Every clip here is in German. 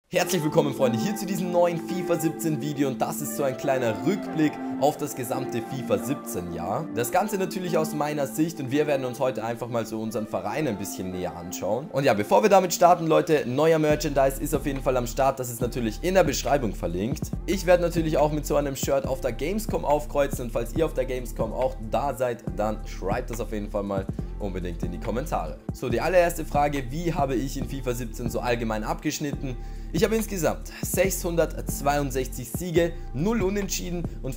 Herzlich willkommen, Freunde, hier zu diesem neuen FIFA 17 Video, und das ist so ein kleiner Rückblick auf das gesamte FIFA 17 Jahr. Das Ganze natürlich aus meiner Sicht, und wir werden uns heute einfach mal so unseren Verein ein bisschen näher anschauen. Und ja, bevor wir damit starten, Leute, neuer Merchandise ist auf jeden Fall am Start, das ist natürlich in der Beschreibung verlinkt. Ich werde natürlich auch mit so einem Shirt auf der Gamescom aufkreuzen, und falls ihr auf der Gamescom auch da seid, dann schreibt das auf jeden Fall mal unbedingt in die Kommentare. So, die allererste Frage: Wie habe ich in FIFA 17 so allgemein abgeschnitten? Ich habe insgesamt 662 Siege, 0 Unentschieden und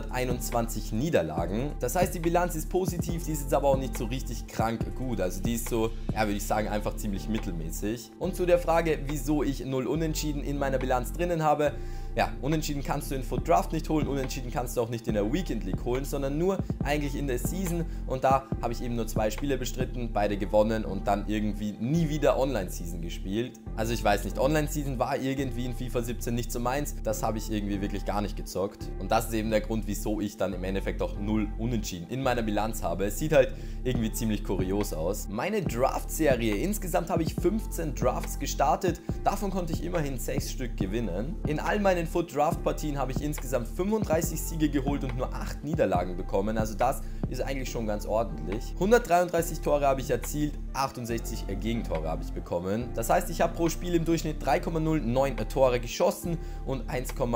421 Niederlagen. Das heißt, die Bilanz ist positiv, die ist jetzt aber auch nicht so richtig krank gut. Also die ist so, ja, würde ich sagen, einfach ziemlich mittelmäßig. Und zu der Frage, wieso ich 0 Unentschieden in meiner Bilanz drinnen habe: Ja, Unentschieden kannst du in FUT Draft nicht holen, Unentschieden kannst du auch nicht in der Weekend League holen, sondern nur eigentlich in der Season, und da habe ich eben nur 2 Spiele bestritten, beide gewonnen und dann irgendwie nie wieder Online-Season gespielt. Also ich weiß nicht, Online-Season war irgendwie in FIFA 17 nicht so meins, das habe ich irgendwie wirklich gar nicht gezockt, und das ist eben der Grund, wieso ich dann im Endeffekt auch 0 Unentschieden in meiner Bilanz habe. Es sieht halt irgendwie ziemlich kurios aus. Meine Draft-Serie: Insgesamt habe ich 15 Drafts gestartet, davon konnte ich immerhin 6 Stück gewinnen. In all meinen FUT Draft Partien habe ich insgesamt 35 Siege geholt und nur 8 Niederlagen bekommen, also das ist eigentlich schon ganz ordentlich. 133 Tore habe ich erzielt, 68 Gegentore habe ich bekommen. Das heißt, ich habe pro Spiel im Durchschnitt 3,09 Tore geschossen und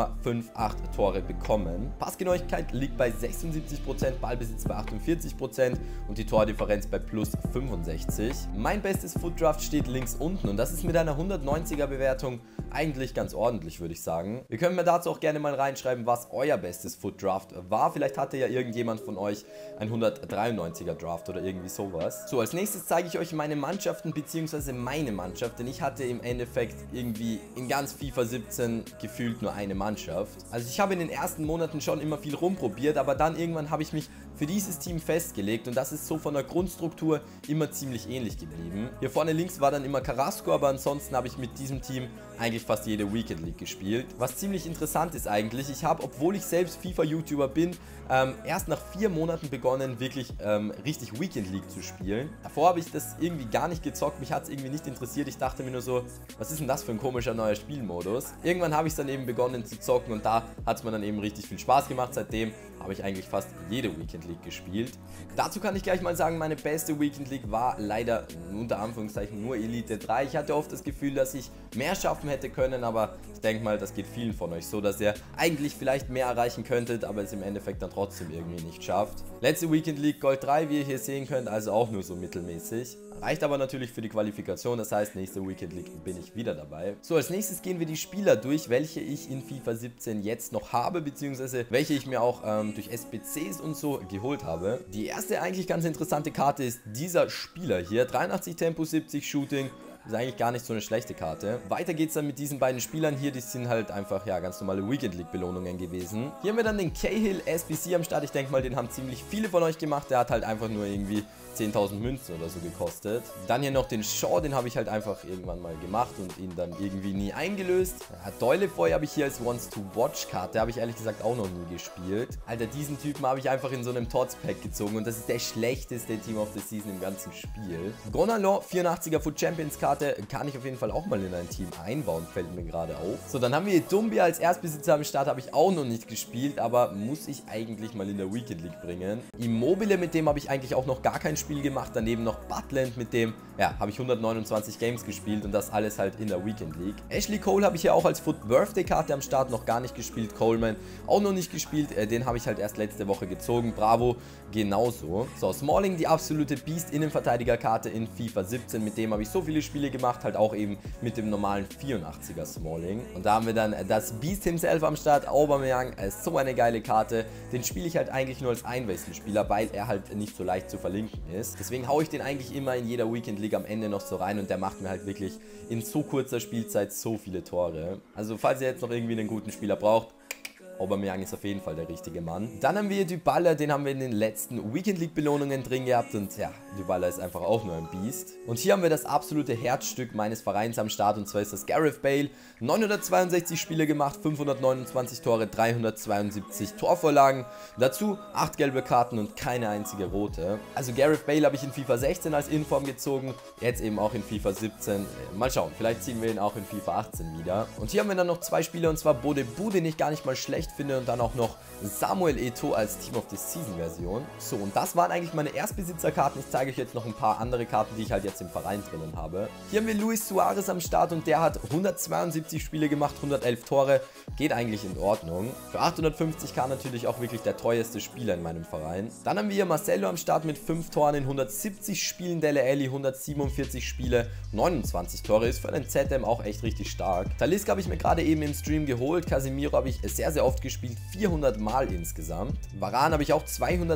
1,58 Tore bekommen. Passgenauigkeit liegt bei 76%, Ballbesitz bei 48% und die Tordifferenz bei plus 65. Mein bestes FUT Draft steht links unten, und das ist mit einer 190er Bewertung eigentlich ganz ordentlich, würde ich sagen. Ihr könnt mir dazu auch gerne mal reinschreiben, was euer bestes FUT Draft war. Vielleicht hatte ja irgendjemand von euch ein 193er Draft oder irgendwie sowas. So, als nächstes zeige ich euch meine Mannschaften bzw. meine Mannschaft, denn ich hatte im Endeffekt irgendwie in ganz FIFA 17 gefühlt nur eine Mannschaft. Also ich habe in den ersten Monaten schon immer viel rumprobiert, aber dann irgendwann habe ich mich für dieses Team festgelegt, und das ist so von der Grundstruktur immer ziemlich ähnlich geblieben. Hier vorne links war dann immer Carrasco, aber ansonsten habe ich mit diesem Team eigentlich fast jede Weekend League gespielt. Was ziemlich interessant ist eigentlich, ich habe, obwohl ich selbst FIFA-YouTuber bin, erst nach 4 Monaten begonnen, wirklich richtig Weekend League zu spielen. Davor habe ich das irgendwie gar nicht gezockt, mich hat es irgendwie nicht interessiert. Ich dachte mir nur so, was ist denn das für ein komischer neuer Spielmodus? Irgendwann habe ich dann eben begonnen zu zocken, und da hat es mir dann eben richtig viel Spaß gemacht. Seitdem habe ich eigentlich fast jede Weekend League gespielt. Dazu kann ich gleich mal sagen, meine beste Weekend League war leider unter Anführungszeichen nur Elite 3. Ich hatte oft das Gefühl, dass ich mehr schaffen hätte können, aber ich denke mal, das geht vielen von euch so, dass ihr eigentlich vielleicht mehr erreichen könntet, aber es im Endeffekt dann trotzdem irgendwie nicht schafft. Letzte Weekend League Gold 3, wie ihr hier sehen könnt, also auch nur so mittelmäßig. Reicht aber natürlich für die Qualifikation, das heißt, nächste Weekend League bin ich wieder dabei. So, als nächstes gehen wir die Spieler durch, welche ich in FIFA 17 jetzt noch habe, beziehungsweise welche ich mir auch durch SBCs und so geholt habe. Die erste eigentlich ganz interessante Karte ist dieser Spieler hier: 83 Tempo, 70 Shooting. Ist eigentlich gar nicht so eine schlechte Karte. Weiter geht's dann mit diesen beiden Spielern hier. Die sind halt einfach, ja, ganz normale Weekend League Belohnungen gewesen. Hier haben wir dann den Cahill SBC am Start. Ich denke mal, den haben ziemlich viele von euch gemacht. Der hat halt einfach nur irgendwie 10.000 Münzen oder so gekostet. Dann hier noch den Shaw, den habe ich halt einfach irgendwann mal gemacht und ihn dann irgendwie nie eingelöst. Ja, Doilefoy habe ich hier als Wants-to-Watch-Karte, habe ich ehrlich gesagt auch noch nie gespielt. Alter, diesen Typen habe ich einfach in so einem Tots-Pack gezogen, und das ist der schlechteste Team of the Season im ganzen Spiel. Gonalon, 84er FUT Champions Karte, kann ich auf jeden Fall auch mal in ein Team einbauen, fällt mir gerade auf. So, dann haben wir hier Dumbia als Erstbesitzer am Start, habe ich auch noch nicht gespielt, aber muss ich eigentlich mal in der Weekend League bringen. Immobile, mit dem habe ich eigentlich auch noch gar kein Spiel gemacht. Daneben noch Butland, mit dem, ja, habe ich 129 Games gespielt, und das alles halt in der Weekend League. Ashley Cole habe ich hier auch als FUT Birthday Karte am Start, noch gar nicht gespielt. Coleman auch noch nicht gespielt, den habe ich halt erst letzte Woche gezogen. Bravo genauso. So, Smalling, die absolute Beast-Innenverteidiger Karte in FIFA 17, mit dem habe ich so viele Spiele gemacht, halt auch eben mit dem normalen 84er Smalling. Und da haben wir dann das Beast himself am Start, Aubameyang, ist so eine geile Karte. Den spiele ich halt eigentlich nur als Einwechselspieler, weil er halt nicht so leicht zu verlinken ist. Deswegen haue ich den eigentlich immer in jeder Weekend League am Ende noch so rein, und der macht mir halt wirklich in so kurzer Spielzeit so viele Tore. Also falls ihr jetzt noch irgendwie einen guten Spieler braucht, Aubameyang ist auf jeden Fall der richtige Mann. Dann haben wir Dybala, den haben wir in den letzten Weekend League Belohnungen drin gehabt, und ja, Dybala ist einfach auch nur ein Biest. Und hier haben wir das absolute Herzstück meines Vereins am Start, und zwar ist das Gareth Bale. 962 Spiele gemacht, 529 Tore, 372 Torvorlagen. Dazu 8 gelbe Karten und keine einzige rote. Also Gareth Bale habe ich in FIFA 16 als Inform gezogen, jetzt eben auch in FIFA 17. Mal schauen, vielleicht ziehen wir ihn auch in FIFA 18 wieder. Und hier haben wir dann noch 2 Spieler, und zwar Bode Bu, den ich gar nicht mal schlecht finde, und dann auch noch Samuel Eto'o als Team of the Season Version. So, und das waren eigentlich meine Erstbesitzerkarten. Ich zeige euch jetzt noch ein paar andere Karten, die ich halt jetzt im Verein drinnen habe. Hier haben wir Luis Suarez am Start, und der hat 172 Spiele gemacht, 111 Tore. Geht eigentlich in Ordnung. Für 850k natürlich auch wirklich der teuerste Spieler in meinem Verein. Dann haben wir hier Marcelo am Start mit 5 Toren in 170 Spielen. Dele Alli 147 Spiele, 29 Tore. Ist für einen ZM auch echt richtig stark. Talisca habe ich mir gerade eben im Stream geholt. Casemiro habe ich sehr, sehr oft gespielt. 400 Mal insgesamt. Varane habe ich auch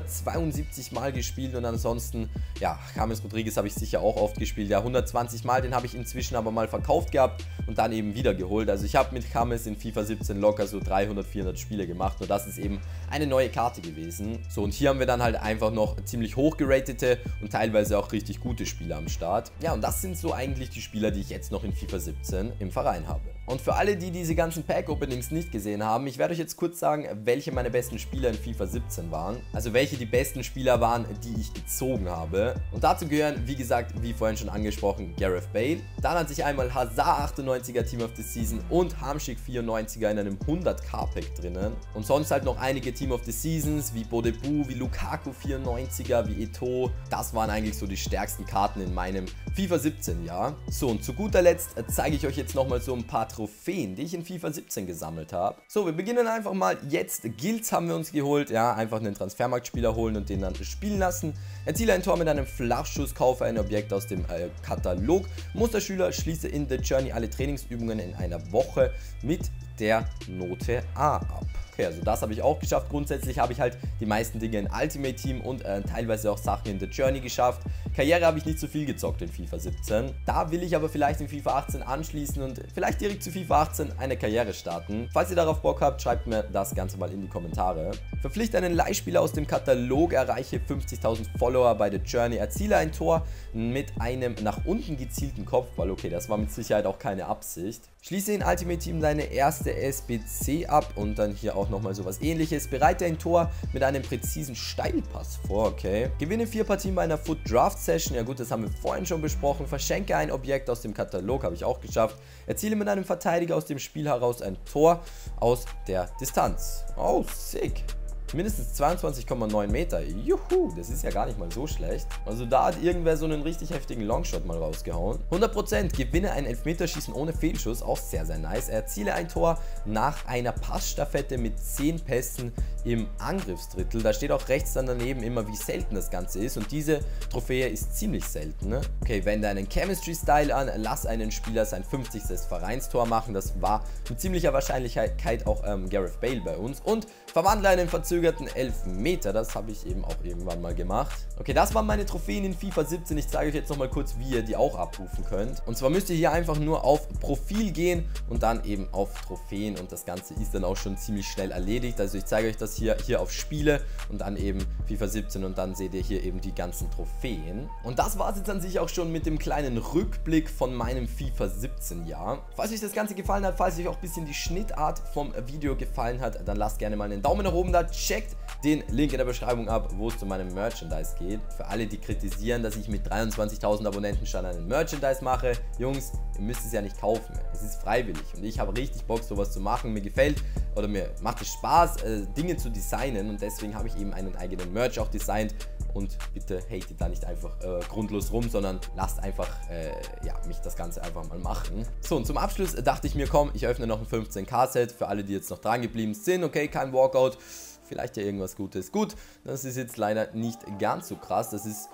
272 Mal gespielt, und ansonsten, ja, James Rodriguez habe ich sicher auch oft gespielt. Ja, 120 Mal, den habe ich inzwischen aber mal verkauft gehabt und dann eben wieder geholt. Also ich habe mit James in FIFA 17 locker so 300, 400 Spiele gemacht, und das ist eben eine neue Karte gewesen. So, und hier haben wir dann halt einfach noch ziemlich hoch geratete und teilweise auch richtig gute Spieler am Start. Ja, und das sind so eigentlich die Spieler, die ich jetzt noch in FIFA 17 im Verein habe. Und für alle, die diese ganzen Pack-Openings nicht gesehen haben, ich werde euch jetzt kurz sagen, welche meine besten Spieler in FIFA 17 waren. Also welche die besten Spieler waren, die ich gezogen habe. Und dazu gehören, wie gesagt, wie vorhin schon angesprochen, Gareth Bale. Dann hat sich einmal Hazard 98er Team of the Season und Hamsik 94er in einem 100k Pack drinnen. Und sonst halt noch einige Team of the Seasons, wie Bode Bu, wie Lukaku 94er, wie Eto'o. Das waren eigentlich so die stärksten Karten in meinem FIFA 17 Jahr. So, und zu guter Letzt zeige ich euch jetzt nochmal so ein paar Trophäen, die ich in FIFA 17 gesammelt habe. So, wir beginnen einfach mal. Jetzt Guilds haben wir uns geholt. Ja, einfach einen Transfermarktspieler holen und den dann spielen lassen. Erziele ein Tor mit einem Flachschuss, kaufe ein Objekt aus dem Katalog. Musterschüler, schließe in The Journey alle Trainingsübungen in einer Woche mit der Note A ab. Okay, also das habe ich auch geschafft. Grundsätzlich habe ich halt die meisten Dinge in Ultimate Team und teilweise auch Sachen in The Journey geschafft. Karriere habe ich nicht so viel gezockt in FIFA 17. Da will ich aber vielleicht in FIFA 18 anschließen und vielleicht direkt zu FIFA 18 eine Karriere starten. Falls ihr darauf Bock habt, schreibt mir das Ganze mal in die Kommentare. Verpflichte einen Leihspieler aus dem Katalog, erreiche 50.000 Follower bei The Journey, erziele ein Tor mit einem nach unten gezielten Kopfball. Okay, das war mit Sicherheit auch keine Absicht. Schließe in Ultimate Team deine erste SBC ab und dann hier auch nochmal sowas ähnliches. Bereite ein Tor mit einem präzisen Steilpass vor, okay. Gewinne 4 Partien bei einer Foot Draft Session, ja gut, das haben wir vorhin schon besprochen. Verschenke ein Objekt aus dem Katalog, habe ich auch geschafft. Erziele mit einem Verteidiger aus dem Spiel heraus ein Tor aus der Distanz. Oh, sick. Mindestens 22,9 Meter. Juhu, das ist ja gar nicht mal so schlecht. Also da hat irgendwer so einen richtig heftigen Longshot mal rausgehauen. 100%, gewinne ein Elfmeterschießen ohne Fehlschuss, auch sehr, sehr nice. Erziele ein Tor nach einer Passstaffette mit 10 Pässen im Angriffsdrittel. Da steht auch rechts dann daneben immer, wie selten das Ganze ist. Und diese Trophäe ist ziemlich selten, ne? Okay, wende einen Chemistry-Style an, lass einen Spieler sein 50. Vereinstor machen. Das war mit ziemlicher Wahrscheinlichkeit auch Gareth Bale bei uns. Und verwandle einen verzögerten Elfmeter. Das habe ich eben auch irgendwann mal gemacht. Okay, das waren meine Trophäen in FIFA 17. Ich zeige euch jetzt nochmal kurz, wie ihr die auch abrufen könnt. Und zwar müsst ihr hier einfach nur auf Profil gehen und dann eben auf Trophäen. Und das Ganze ist dann auch schon ziemlich schnell erledigt. Also ich zeige euch das hier auf Spiele und dann eben FIFA 17 und dann seht ihr hier eben die ganzen Trophäen. Und das war es jetzt an sich auch schon mit dem kleinen Rückblick von meinem FIFA 17 Jahr. Falls euch das Ganze gefallen hat, falls euch auch ein bisschen die Schnittart vom Video gefallen hat, dann lasst gerne mal einen Daumen nach oben da. Checkt den Link in der Beschreibung ab, wo es zu meinem Merchandise geht. Für alle, die kritisieren, dass ich mit 23.000 Abonnenten schon einen Merchandise mache, Jungs, ihr müsst es ja nicht kaufen. Es ist freiwillig und ich habe richtig Bock, sowas zu machen. Mir gefällt oder mir macht es Spaß, Dinge zu designen und deswegen habe ich eben einen eigenen Merch auch designt. Und bitte hatet da nicht einfach grundlos rum, sondern lasst einfach ja, mich das Ganze einfach mal machen. So, und zum Abschluss dachte ich mir, komm, ich öffne noch ein 15k-Set für alle, die jetzt noch dran geblieben sind. Okay, kein Walkout, vielleicht ja irgendwas Gutes. Gut, das ist jetzt leider nicht ganz so krass. Das ist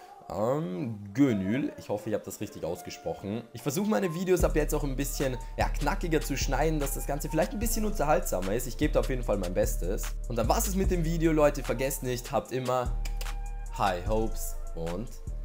Gönül. Ich hoffe, ich habe das richtig ausgesprochen. Ich versuche meine Videos ab jetzt auch ein bisschen ja, knackiger zu schneiden, dass das Ganze vielleicht ein bisschen unterhaltsamer ist. Ich gebe da auf jeden Fall mein Bestes. Und dann war es mit dem Video, Leute. Vergesst nicht, habt immer High Hopes und